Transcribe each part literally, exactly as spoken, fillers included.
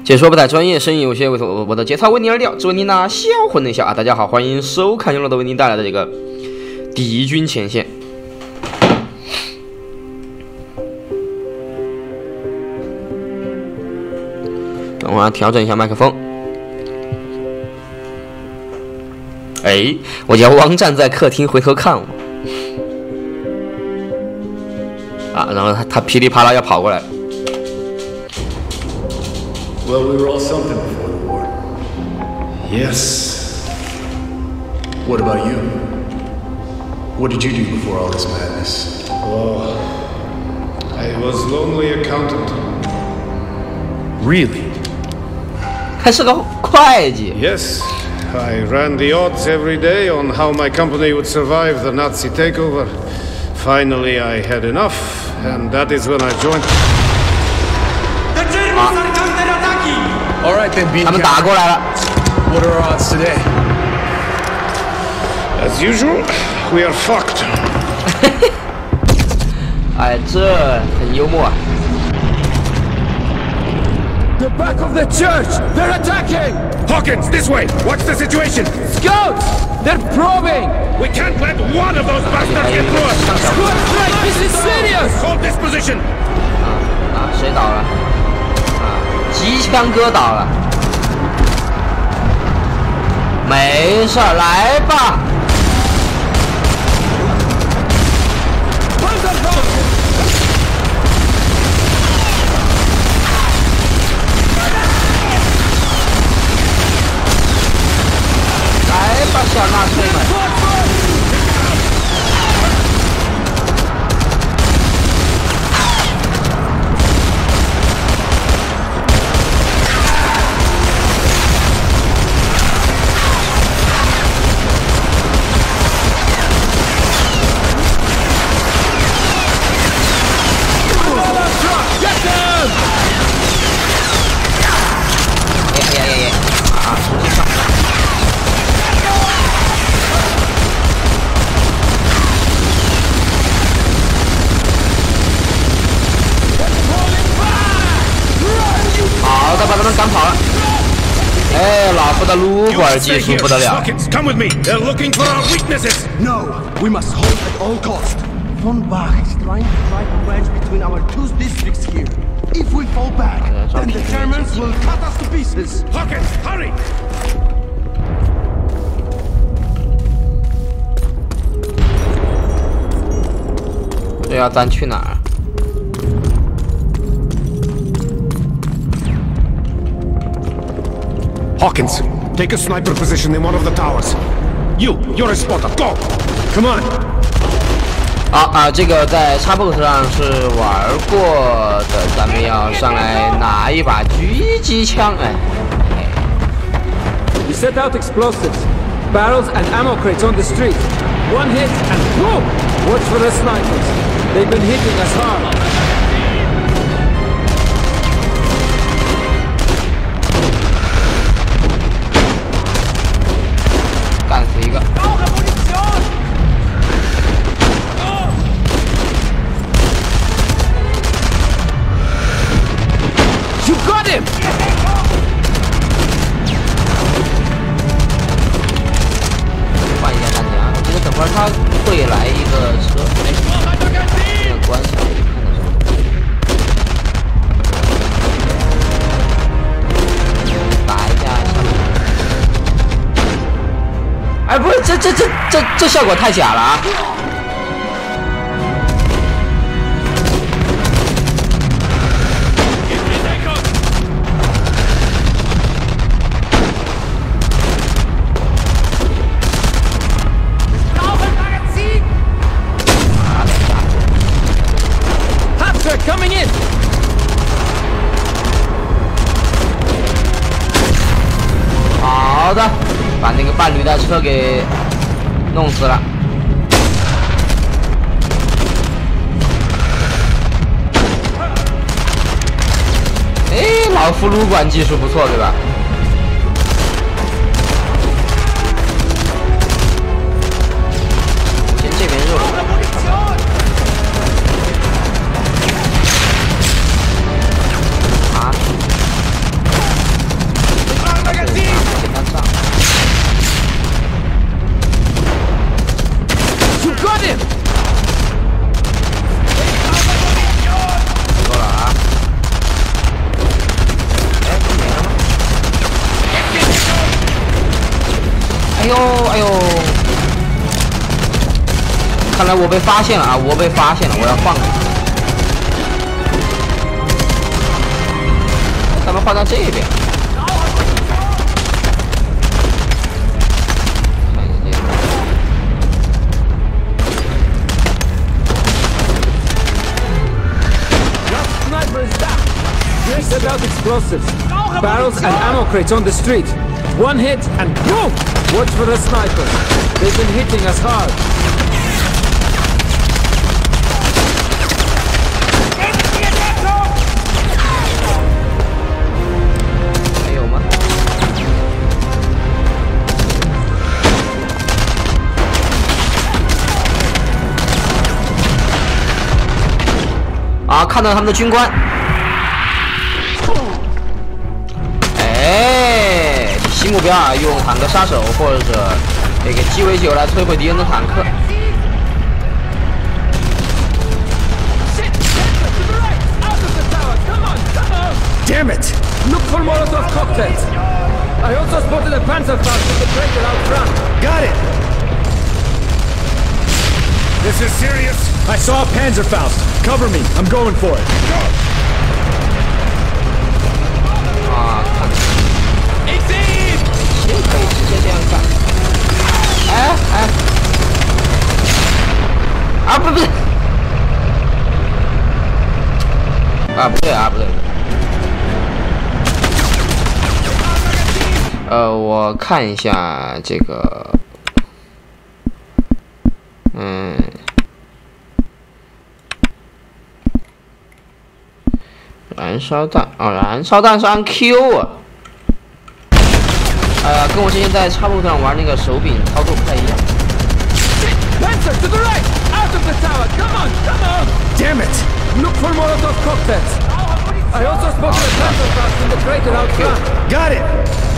解说不太专业，声音有些猥琐，我的节操为你而调，只为你那销魂内笑啊！大家好，欢迎收看由乐的为您带来的这个敌军前线。等会儿调整一下麦克风。哎，我叫汪站在客厅回头看我。啊，然后他他噼里啪啦要跑过来。 Well, we were all something before the war. Yes. What about you? What did you do before all this madness? Oh, I was lonely accountant. Really? 还是个会计。 Yes, I ran the odds every day on how my company would survive the Nazi takeover. Finally, I had enough, and that is when I joined. All right then, Bean 他们打过来了。 What are our odds today? As usual, we are fucked. 哎，这很幽默啊。 The back of the church! They're attacking! Hawkins, this way! What's the situation? Scouts! They're probing! We can't let one of those bastards get through us! Squad strike! This is serious! Hold this position! 啊啊，谁倒了？啊，机枪哥倒了。没事儿，来吧。 来吧，小纳粹们！哎呀呀呀！啊，重新上！ 好的，把他们赶跑了。哎，老夫的撸管技术不得了。 Hawkins, come with me. They're looking for our weaknesses. No, we must hold at all costs. Von Bach is trying to drive a wedge between our two districts here. If we fall back, then the Germans will cut us to pieces. Hawkins, hurry! 这要咱去哪儿？ Hawkins, take a sniper position in one of the towers. You, you're a spotter. Go! Come on! 啊啊，这个在 Xbox 上是玩过的，咱们要上来拿一把狙击枪，哎。 We set out explosives, barrels and ammo crates on the street. One hit and boom! Watch for the snipers. They've been hitting us hard. 干死一个！ You got him! 换一下弹夹，我觉得等会儿他会来一个车，哎，这个关系看得出。打一下下面。 哎，不是，这这这这这效果太假了啊！ Hapster coming in! 好的，把那个伴侣的车给弄死了。哎，老夫撸管技术不错，对吧？先这边肉。啊！ 来我被发现了啊！我被发现了，我要放了。咱们换到这边。 Set out explosives. Barrels and ammo crates on the street. One hit and boom! Watch for the snipers. They've been hitting us hard. 还有吗？啊，看到他们的军官。 哎，新目标啊，用坦克杀手或者这个鸡尾酒来摧毁敌人的坦克。 Damn it! Look for Molotov cocktails. I also spotted a Panzerfaust in the crater out front. Got it! This is serious. I saw a Panzerfaust. Cover me. I'm going for it. Go! 啊，看。谁可以直接这样干？哎哎！啊，不不对！啊，不对啊，不对。呃，我看一下这个，嗯。 燃烧弹啊、哦，燃烧弹是按 Q 啊，哎呀，跟我之前在叉 box 上玩那个手柄操作不太一样。 Panzer to the right, out of the tower. Come on, come on. Damn it! Look for Molotov cocktails. I also spotted a Panzerfaust in the crater out front. Got it.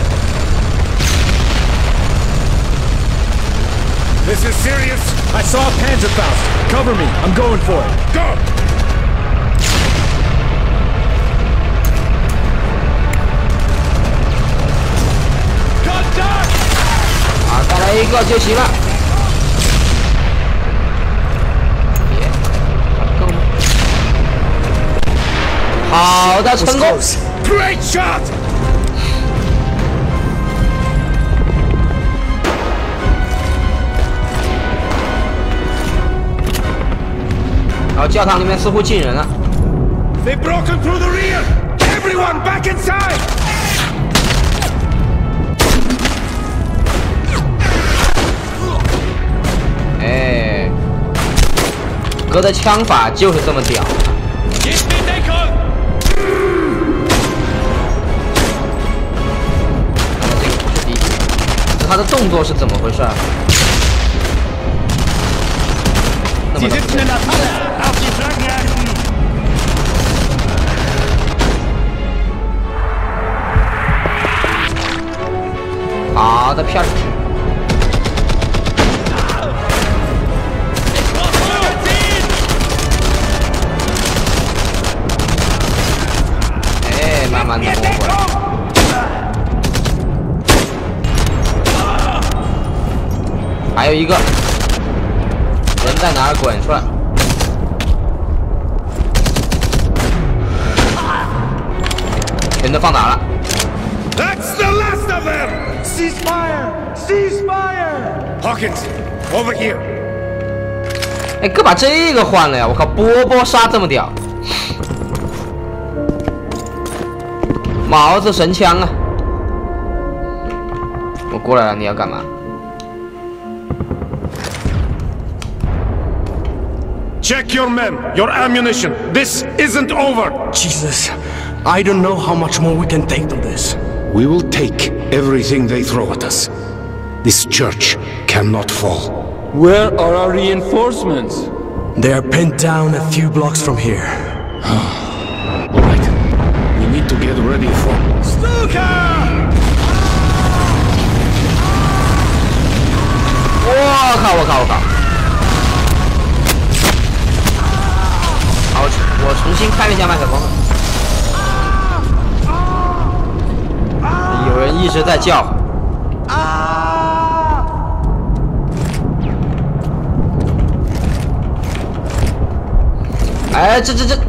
This is serious. I saw a Panzerfaust. Cover me. I'm going for it. Go. 啊，再来一个就行了。别，够吗？好的，成功。 Great shot. 然后教堂里面似乎进人了。 They've broken through the rear. Everyone back inside. 哎，哥的枪法就是这么屌。这他的动作是怎么回事？那么好的，漂亮。 慢慢的摸过来，还有一个人在哪儿？滚出来！全都放倒了。 That's the last of them. Cease fire! Cease fire! Hawkins, over here. 哎，哥把这个换了呀！我靠，波波杀这么屌！ 毛子神枪啊！我过来了，你要干嘛 ？Check your men, your ammunition. This isn't over. Jesus, I don't know how much more we can take of this. We will take everything they throw at us. This church cannot fall. Where are our reinforcements? They are pinned down a few blocks from here. All right. We need to get ready for Stuka! 我靠！我靠！我靠！好，我重新开了一下麦克风。有人一直在叫。 哎，这这这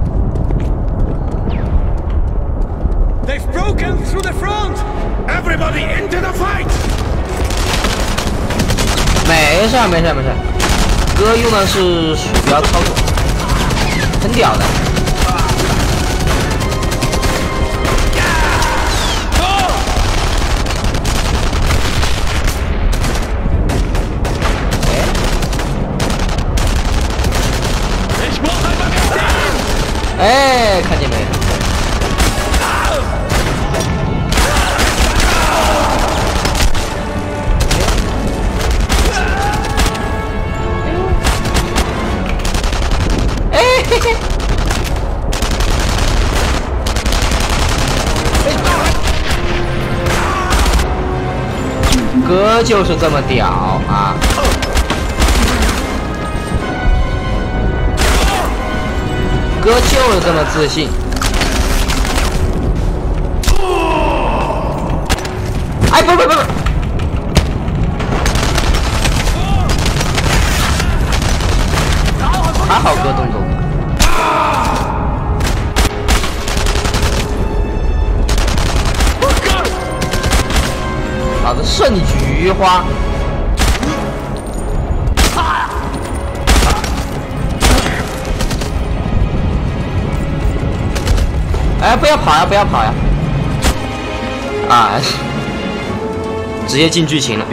They've broken through the front. Everybody into the fight. 没事没事没事，哥用的是鼠标操作，很屌的。哎，看见没？哎嘿嘿！哥就是这么屌啊！哥就是这么自信。哎，不不不不！还好哥动作。老子射你菊花！哎，不要跑呀，不要跑呀！啊，直接进剧情了。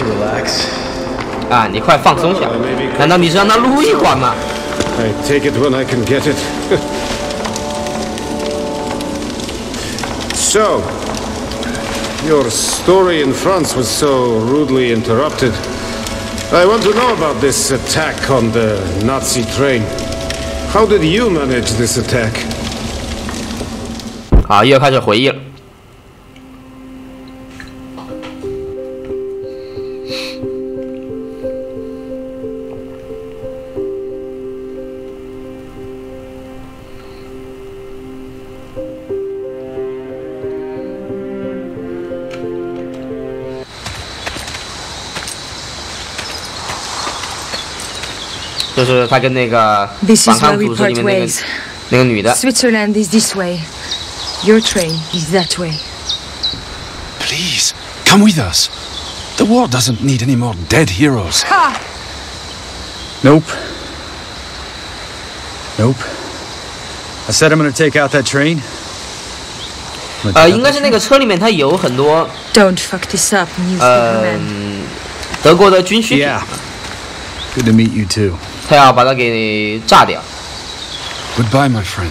啊，你快放松下！难道你是让他撸一管吗 I take it when I can get it. So, your story in France was so rudely interrupted. I want to know about this attack on the Nazi train. How did you manage this attack? 好，又开始回忆了。就是他跟那个反抗组织里面那个那个女的。 Switzerland is this way. Your train is that way. Please, come with us. The war doesn't need any more dead heroes. Ha! Nope. Nope. I said I'm gonna take out that train. 呃，应该是那个车里面它有很多 Don't fuck this up, newspaper 呃 man. 德国的军需品， Yeah. Good to meet you too. 他要把它给炸掉。 Goodbye, my friend.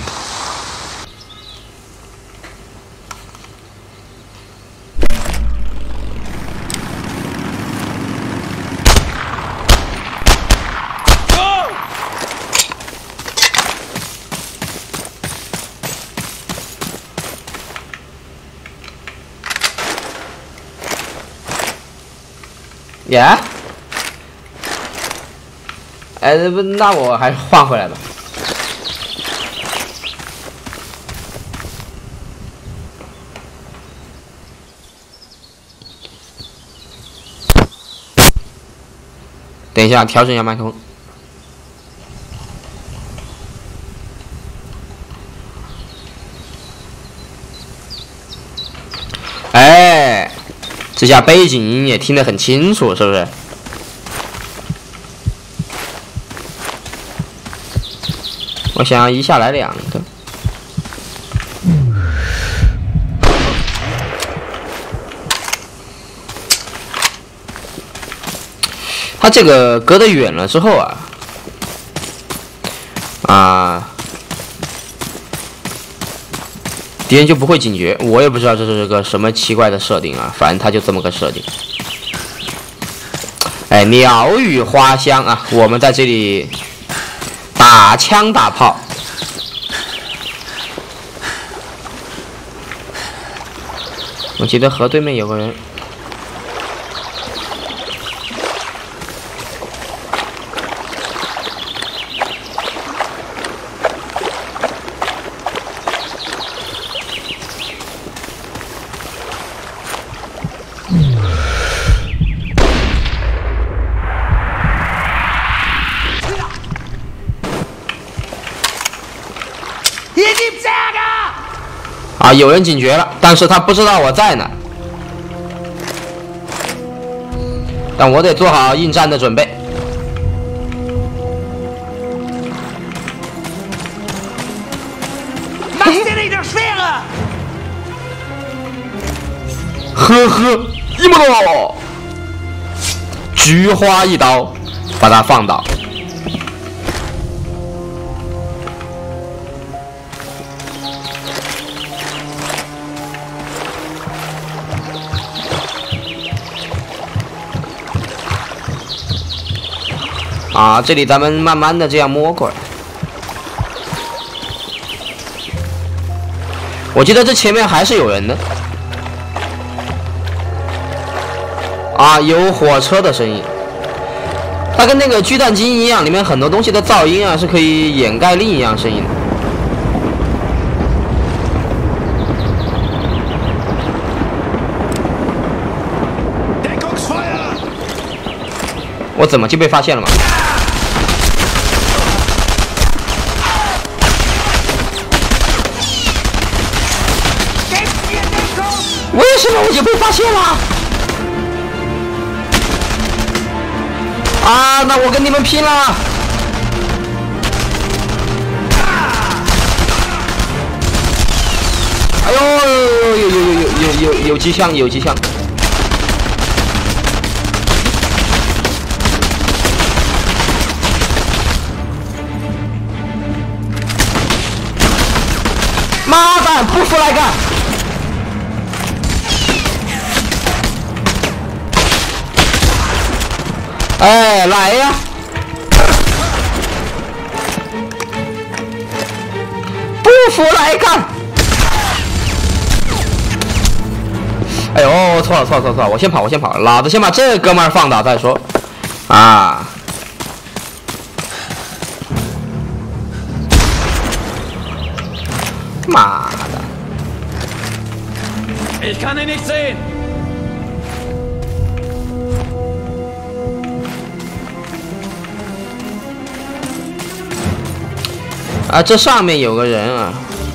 Yeah？ 哎，不，那我还是换回来吧。等一下，调整一下麦克风。哎，这下背景音也听得很清楚，是不是？我想要一下来两个。他这个隔得远了之后啊，啊，敌人就不会警觉。我也不知道这是个什么奇怪的设定啊，反正他就这么个设定。哎，鸟语花香啊，我们在这里打枪打炮。我记得河对面有个人。 啊，有人警觉了，但是他不知道我在哪，但我得做好应战的准备。呵呵，一木头，菊花一刀，把他放倒。啊，这里咱们慢慢的这样摸过来。我记得这前面还是有人的。啊，有火车的声音。它跟那个巨蛋机一样，里面很多东西的噪音啊是可以掩盖另一样声音的。我怎么就被发现了吗？为什么我就被发现了？啊，那我跟你们拼了！哎呦，有有有有有有有机枪，有机枪！妈蛋，不服来干！哎，来呀！不服来干！哎呦，错了错了错了错了，我先跑我先跑，老子先把这哥们儿放倒再说。啊！妈的！ Ich kann ihn nicht sehen. 啊，这上面有个人啊！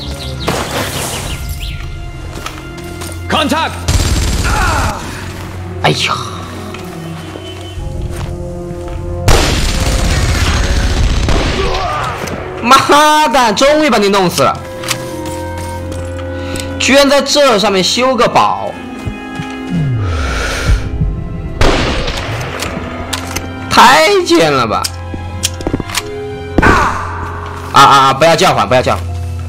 Kontakt！ 哎呀！妈的，终于把你弄死了！居然在这上面修个堡，太贱了吧！啊啊啊！不要叫唤，不要叫唤！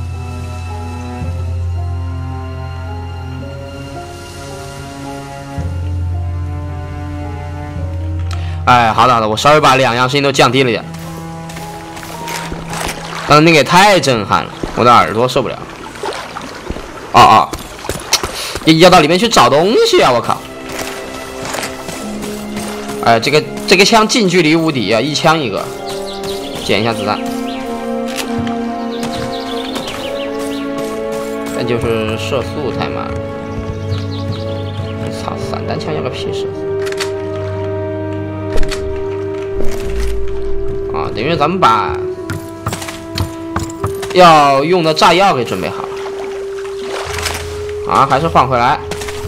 哎，好的好的，我稍微把两样声音都降低了点。刚才那个也太震撼了，我的耳朵受不了。哦哦，要到里面去找东西啊！我靠！哎，这个这个枪近距离无敌啊，一枪一个，捡一下子弹。但就是射速太慢了。操，散弹枪要个屁事！啊，等于咱们把要用的炸药给准备好。 啊，还是换回来，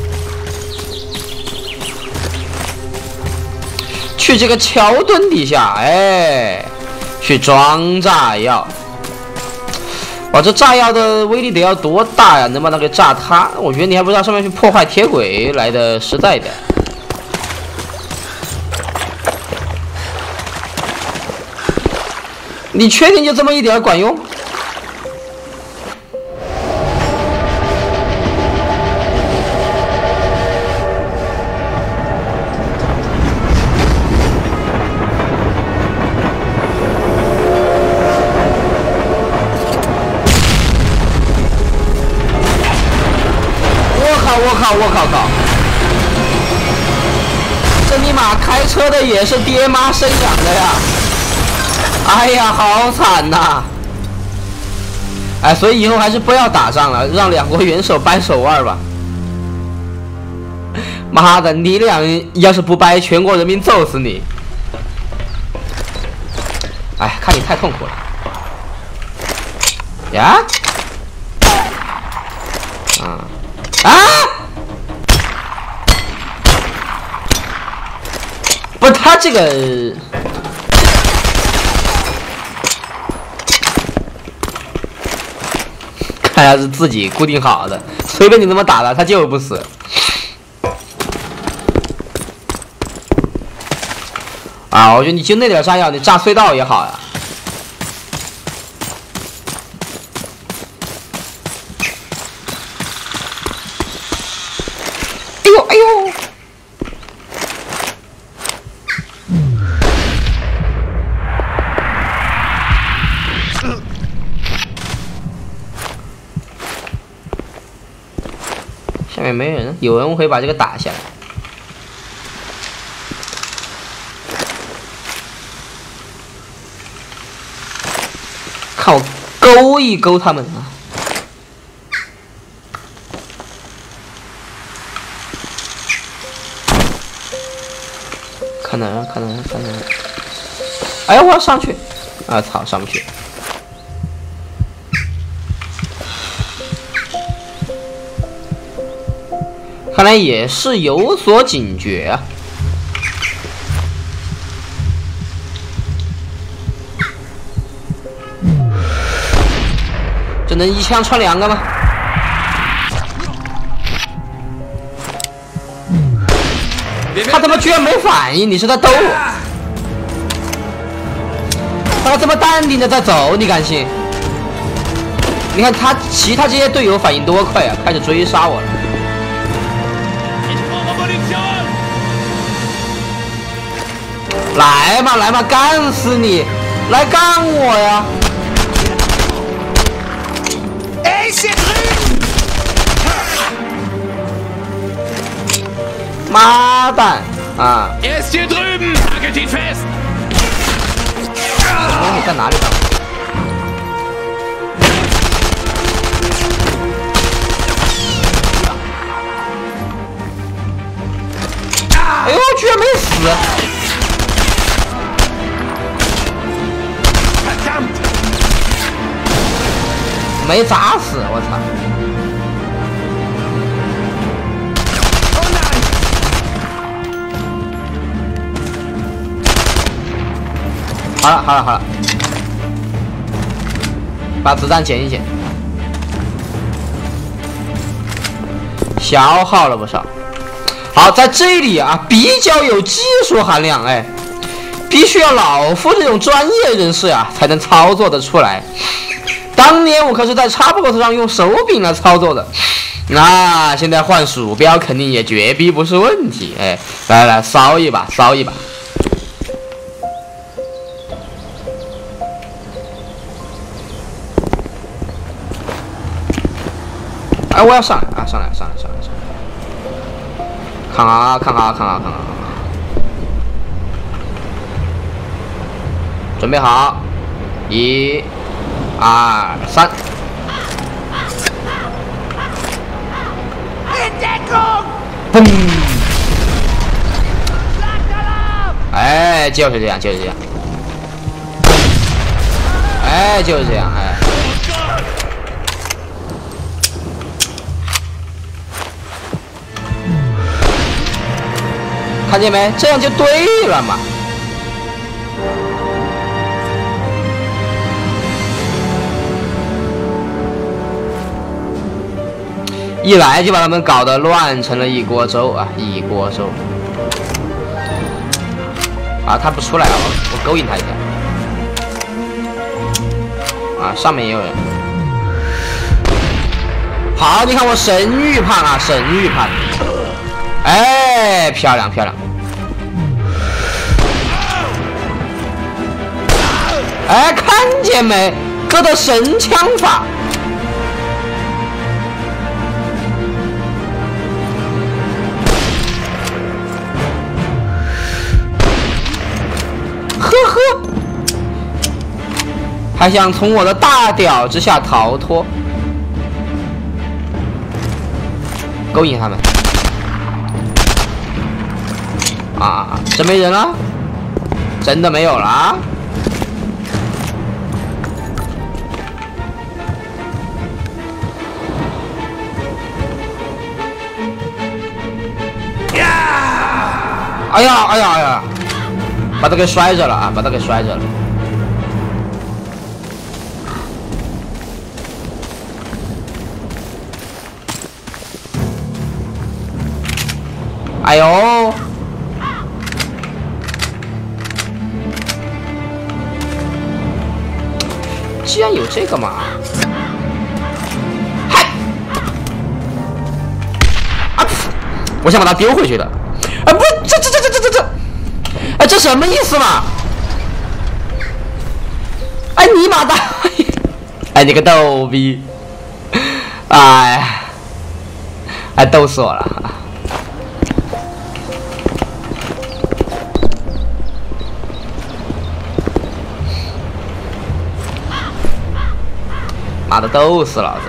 去这个桥墩底下，哎，去装炸药。哇，这炸药的威力得要多大呀？能把它给炸塌？我觉得你还不知道上面去破坏铁轨来的实在一点。你确定就这么一点管用？ 我靠！我靠靠！这尼玛开车的也是爹妈生养的呀！哎呀，好惨呐！哎，所以以后还是不要打仗了，让两国元首掰手腕吧。妈的，你俩要是不掰，全国人民揍死你！哎，看你太痛苦了。呀， 啊啊！不是他这个。 看来是自己固定好的，随便你怎么打他，他就是不死。啊，我觉得你就那点炸药，你炸隧道也好呀。哎呦哎呦！下面没人，有人会把这个打下来。看我勾一勾他们啊！看哪儿？看哪儿？看哪儿？哎呀，我要上去！啊操，上不去！ 看来也是有所警觉啊！这能一枪穿两个吗？他他妈居然没反应！你是在逗我？他这么淡定的在走，你敢信？你看他其他这些队友反应多快啊，开始追杀我了。 来嘛来嘛，干死你！来干我呀！妈蛋啊！什么东西在哪里呢？哎呦，居然没死！ 没砸死，我操！好了好了好了，把子弹捡一捡，消耗了不少。好，在这里啊，比较有技术含量，哎，必须要老夫这种专业人士呀、啊、才能操作得出来。 当年我可是在 Xbox 上用手柄来操作的，那现在换鼠标肯定也绝逼不是问题。哎，来来，烧一把，烧一把。哎，我要上来啊！上来，上来，上来，上来！看啊，看啊，看啊，看啊！准备好，一。 二三，嘣！哎，就是这样，就是这样。哎，就是这样，哎。看见没？这样就对了嘛。 一来就把他们搞得乱成了一锅粥啊！一锅粥啊！他不出来了，我我勾引他一下啊！上面也有人。好，你看我神预判啊，神预判！哎，漂亮漂亮！哎，看见没？哥的神枪法！ 呵呵，还想从我的大屌之下逃脱？勾引他们！啊，真没人了？真的没有了？ 哎呀哎呀哎呀！把他给摔着了啊！把他给摔着了。哎呦！既然有这个嘛，嗨！啊！我想把它丢回去的。啊不，这这这这这这这，哎，这什么意思嘛？哎你妈的！哎你个逗逼！哎，哎逗死我了！妈的，逗死老子！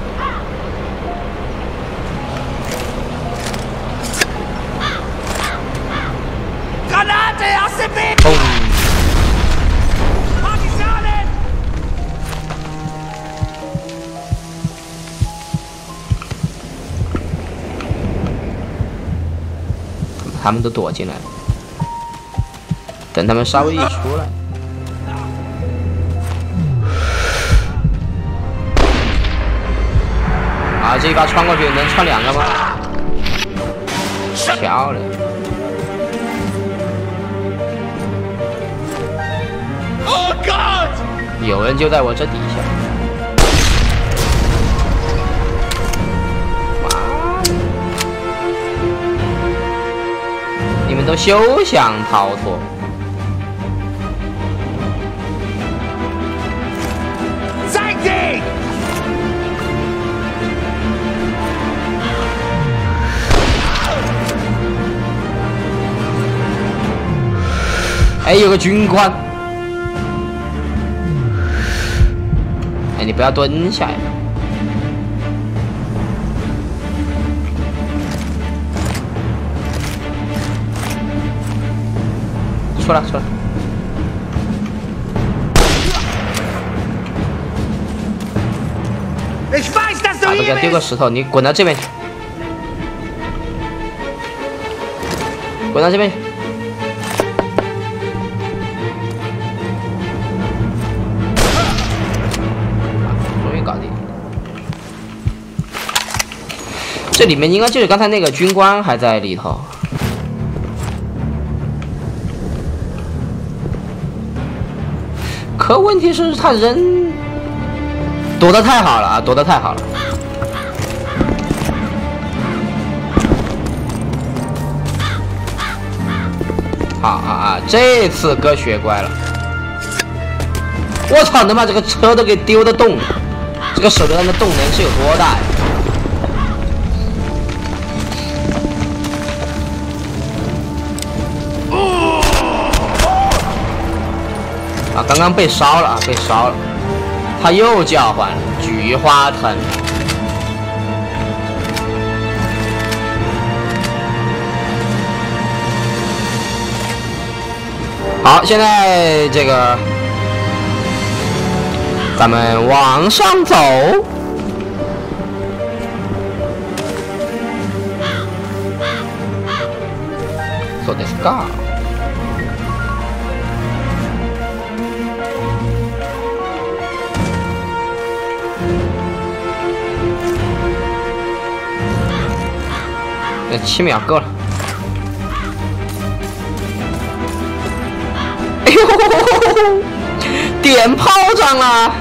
砰！他们都躲进来了，等他们稍微一出来。啊，这一把穿过去能穿两个吗？漂亮！ Oh God！ 有人就在我这底下。妈的！你们都休想逃脱！ 在地！ 哎，有个军官。 哎，你不要蹲下呀！出来，出来！啊，都给他丢个石头，你滚到这边去！滚到这边去！ 这里面应该就是刚才那个军官还在里头，可问题是他人躲得太好了啊，躲得太好了。啊啊啊！这次割血乖了，我操！能把这个车都给丢得动，这个手榴弹的动能是有多大呀？ 啊，刚刚被烧了啊，被烧了，他又叫唤了，菊花藤。好，现在这个咱们往上走。そうですか。 那七秒够了。哎呦，点炮仗了！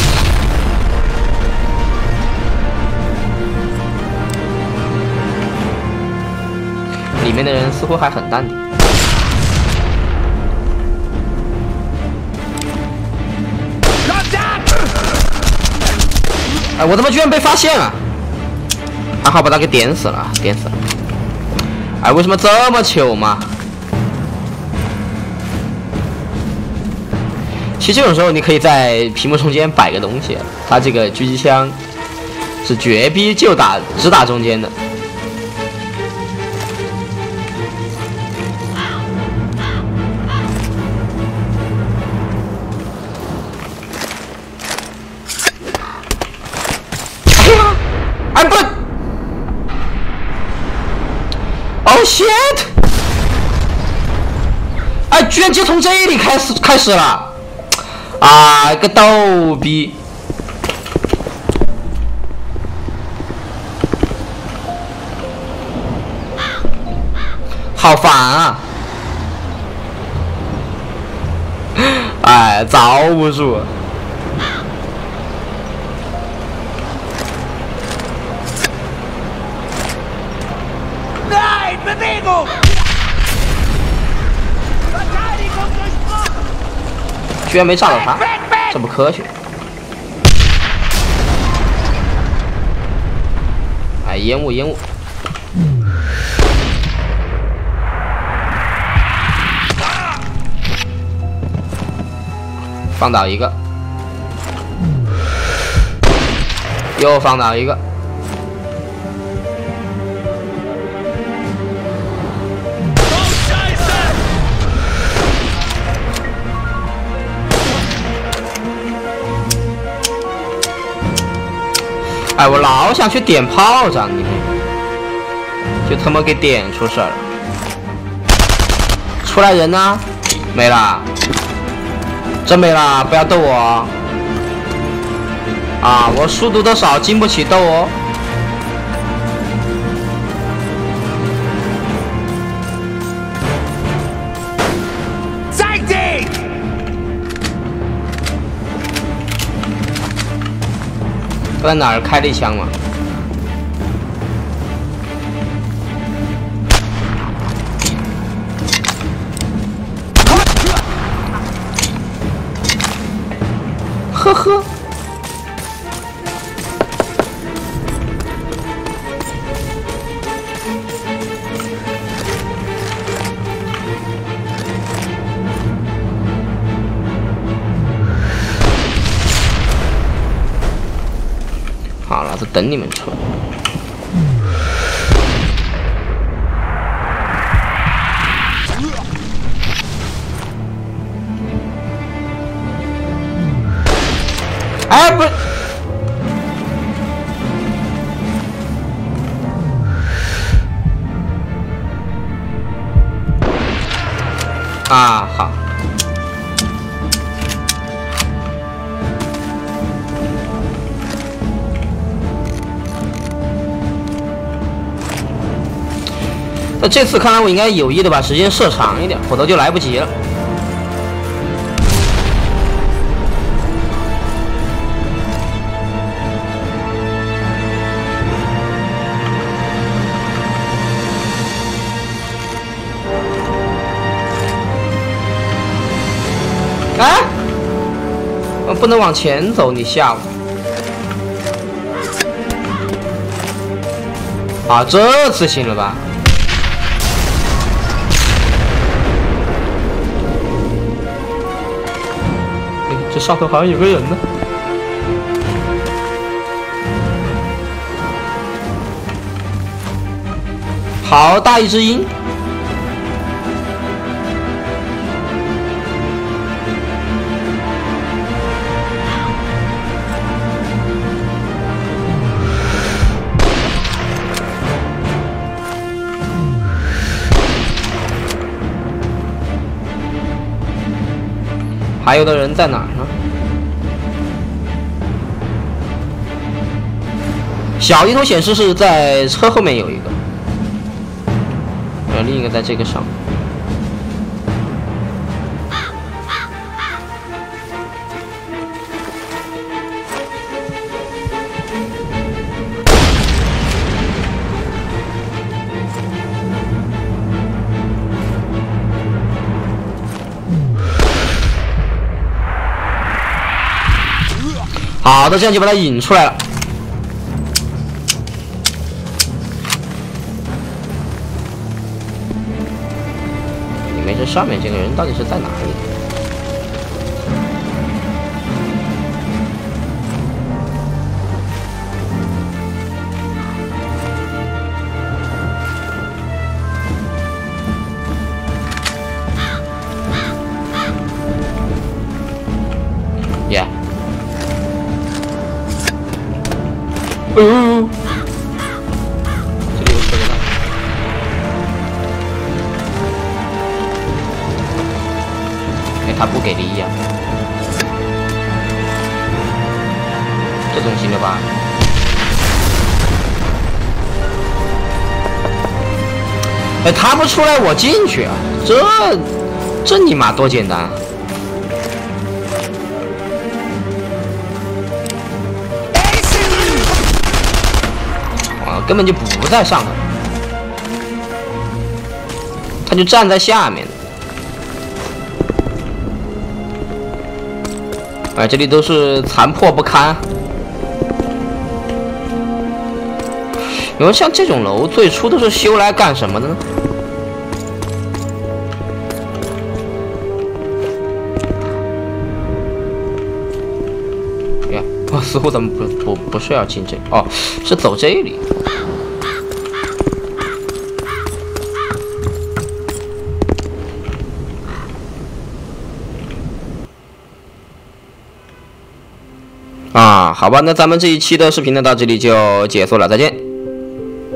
里面的人似乎还很淡定。哎，我他妈居然被发现了！还好把他给点死了，点死了。 哎，为什么这么糗嘛？其实这种时候，你可以在屏幕中间摆个东西，它这个狙击枪是绝逼就打只打中间的。哎呀，哎不！ Oh shit！ 哎，居然就从这里开始开始了！啊，个逗逼！好烦啊！哎，遭不住。 Nein, Bewegung! 居然没炸到他，这不科学！哎，烟雾，烟雾。 放倒一个，又放倒一个，哎，我老想去点炮仗，你们就他妈给点出事儿了。出来人呢？没了。 真没了，不要逗我啊！我速度都少，经不起逗哦。 在地， 在哪儿开了一枪嘛？呵呵，好了，就等你们出来。哎，不是，啊，好，那这次看来我应该有意的把时间设长一点，否则就来不及了。 哎，我不能往前走，你吓我！啊，这次行了吧？哎，这上头好像有个人呢。好大一只鹰！ 还有的人在哪儿呢？小地图显示是在车后面有一个，呃，另一个在这个上。好的，这样就把它引出来了。你们这上面这个人到底是在哪里？耶！ 哎呦，这里有车子了。 他不给力呀、啊，这总行了吧？哎，他不出来我进去啊，这这尼玛多简单！啊，根本就不在上头，他就站在下面。 哎，这里都是残破不堪。你说像这种楼，最初都是修来干什么的呢？呀，哦，似乎咱们不不不是要进这，哦，是走这里。 啊，好吧，那咱们这一期的视频呢，到这里就结束了，再见。